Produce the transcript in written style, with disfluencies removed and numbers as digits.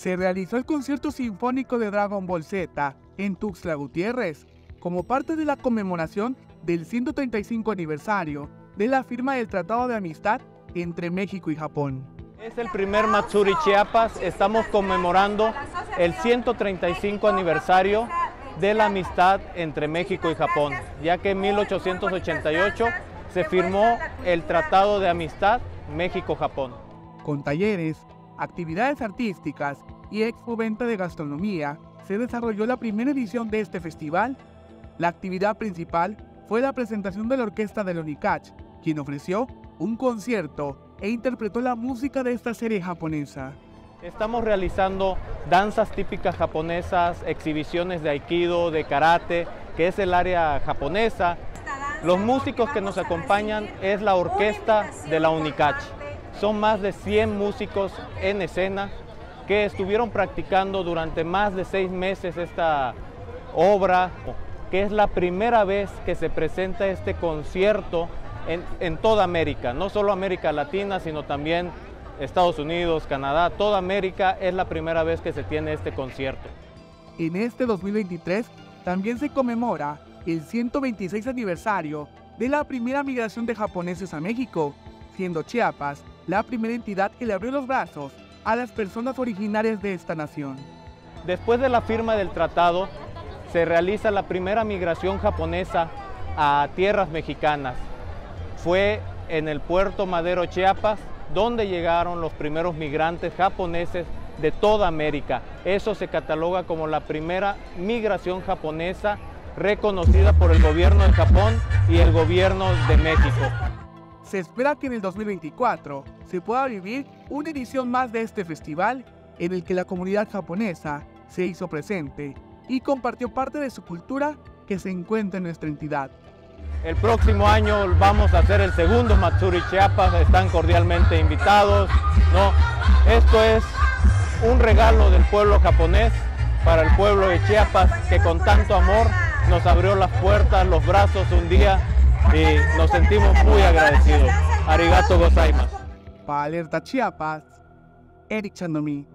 se realizó el concierto sinfónico de Dragon Ball Z en Tuxtla Gutiérrez, como parte de la conmemoración del 135 aniversario de la firma del Tratado de Amistad entre México y Japón. Es el primer Matsuri Chiapas, estamos conmemorando el 135 aniversario de la amistad entre México y Japón, ya que en 1888 se firmó el Tratado de Amistad México-Japón. Con talleres, actividades artísticas y expoventa de gastronomía, se desarrolló la primera edición de este festival. La actividad principal fue la presentación de la orquesta del Onikach, quien ofreció un concierto e interpretó la música de esta serie japonesa. Estamos realizando danzas típicas japonesas, exhibiciones de aikido, de karate, que es el área japonesa. Los músicos que nos acompañan es la orquesta de la Onikach. Son más de 100 músicos en escena que estuvieron practicando durante más de 6 meses esta obra, que es la primera vez que se presenta este concierto en toda América, no solo América Latina, sino también Estados Unidos, Canadá, toda América es la primera vez que se tiene este concierto. En este 2023 también se conmemora el 126 aniversario de la primera migración de japoneses a México, siendo Chiapas la primera entidad que le abrió los brazos a las personas originarias de esta nación. Después de la firma del tratado, se realiza la primera migración japonesa a tierras mexicanas. Fue en el puerto Madero, Chiapas, donde llegaron los primeros migrantes japoneses de toda América. Eso se cataloga como la primera migración japonesa reconocida por el gobierno de Japón y el gobierno de México. Se espera que en el 2024 se pueda vivir una edición más de este festival en el que la comunidad japonesa se hizo presente y compartió parte de su cultura que se encuentra en nuestra entidad. El próximo año vamos a hacer el segundo Matsuri Chiapas, están cordialmente invitados, ¿no? Esto es un regalo del pueblo japonés para el pueblo de Chiapas, que con tanto amor nos abrió las puertas, los brazos un día y nos sentimos muy agradecidos. Arigato gozaimasu. Para Alerta Chiapas, Eric Chandomí.